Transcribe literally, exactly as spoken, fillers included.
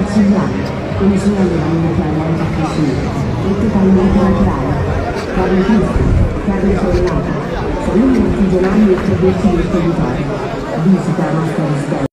Siciliano, come segnale la monetaria è accresciuta, è totalmente naturale. Carne fresca, carne sollevata, salumi artigianali e prodotti del territorio. Visita la nostra residenza